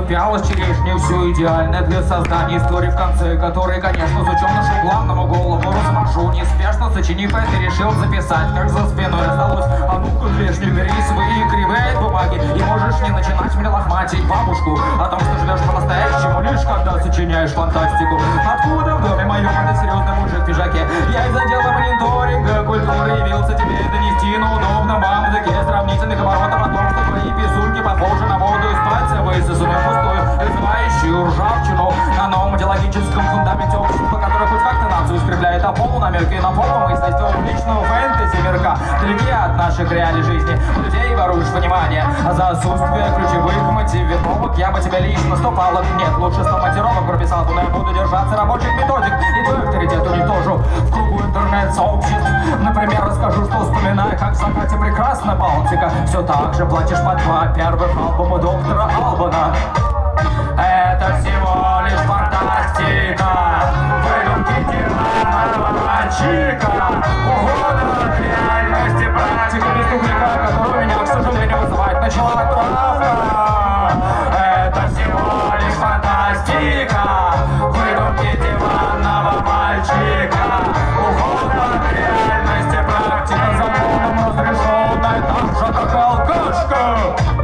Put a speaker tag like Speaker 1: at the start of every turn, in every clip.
Speaker 1: пялась черешней, все идеально для создания истории, в конце которой, конечно, зачем нашу главному голову размашу. Неспешно сочинив это, решил записать, как за спиной раздалось: а ну-ка, лишний бери свои кривые бумаги, и можешь не начинать мне лохматить бабушку о том, что живешь по-настоящему лишь когда сочиняешь фантастику. Откуда в доме моем этот серьезный мужик в пиджаке? Я из отдела мониторинга культуры явился тебе донести на удобном вам языке сравнительных оборотов о том, что твои писульки похожи на воду из пальца, высосанную пустую, вызывающую ржавчину на новом идеологическом фундаменте общества, которое хоть как-то нацию скрепляет, а полу намеки на полумысленность личного фэнтези мирка, далеки от наших реалий жизни. Людей воруешь внимание, а за отсутствие ключевых мотивировок я бы тебя лично 100 палок, нет, лучше 100 мотивировок прописал, куда я буду держаться рабочих методик, и твой авторитет уничтожу в кругу интернет-сообществ. Например, расскажу, что вспоминаю, как в закате прекрасна Балтика, все так же платишь по 2 первых альбома доктора Албана. Это всего лишь фантастика, выдумки диванного мальчика, ухода от реальности практика без дублика, которая меня, к сожалению, вызывает начала травма. Это всего лишь фантастика, выдумки диванного мальчика, ухода от реальности практика, законом разрешенная, там же как алкашка.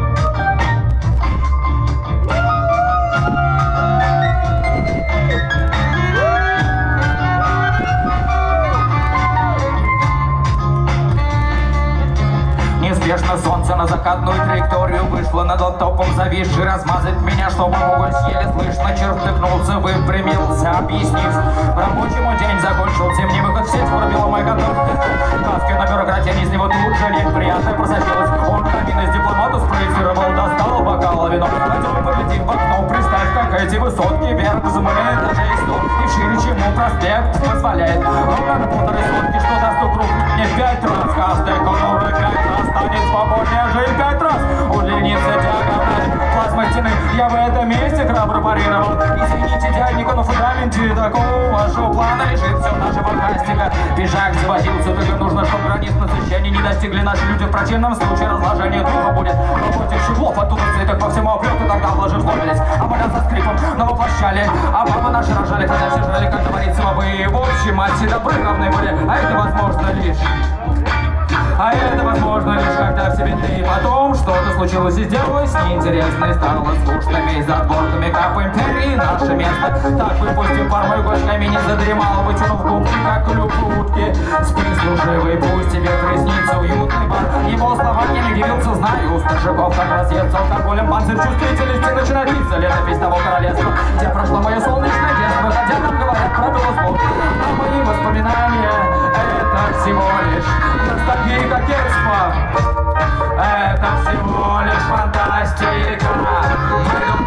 Speaker 1: Неспешно солнце на закатную траекторию вышло над лаптопом, зависший, размазать меня, чтобы уголь еле слышно чертыхнулся, выпрямился, объяснив: рабочий мой день закончился, мне выход в сеть пробила мой контакт. Кавка на бюрократии, из него тут же лень приятная просочилась. Он камин из дипломата спроецировал, достал бокал вино. Хотел поглядим в окно, представь, как эти высотки вверх замыляют этажей 100, и вшире чему проспект позволяет. Ровно на 1,5 сотки, что даст укруг мне 5 раз, каждая конура 5 раз станет свободнее, жить 5 раз удлинится диагональ плазмы стены. Я в этом месте храбро парировал. Извините, дяденька, на фундаменте такого вашего плана лежит все наша фантастика. Пиджак заводился, только нужно, чтобы границ насыщения не достигли наши люди. В противном случае разложение духа будет. Напротив щеглов оттуда цветок по всему облету, тогда вложились. А мы со скрипом навоплощали, а бабы наши рожали, хотя все жрали, как говорится, бабы. И в общем, от все добры равны были, а это возможно лишь. А это возможно лишь когда в себе ты. И потом что-то случилось и сделалось неинтересно, и стало скучно. Весь за отборками кап империи наше место. Так выпустив пару гочками, не задремал, вытянув губки, как клюв утки. Спи, служивый, пусть тебе приснится уютный бар. Его слова не удивился, знаю, у старшаков как разъедется алкоголем панцирь чувствительности начинает литься. Летопись того королевства, где прошло мое солнечное детство, хотя нам говорят про белослов. А мои воспоминания — это всего лишь ностальгия, кокетство. Это всего лишь фантастика.